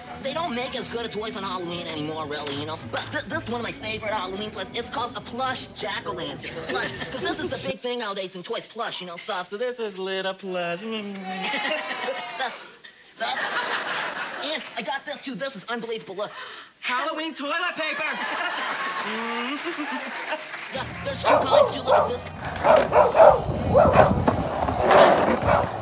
They don't make as good a toys on Halloween anymore, really, you know? But this is one of my favorite Halloween toys. It's called a plush jack-o'-lantern. Plush. Because this is the big thing nowadays in toys, plush, you know, stuff. So this is little plush. And I got this, too. This is unbelievable. Look. Halloween toilet paper! Yeah, there's two kinds, too. Look at this.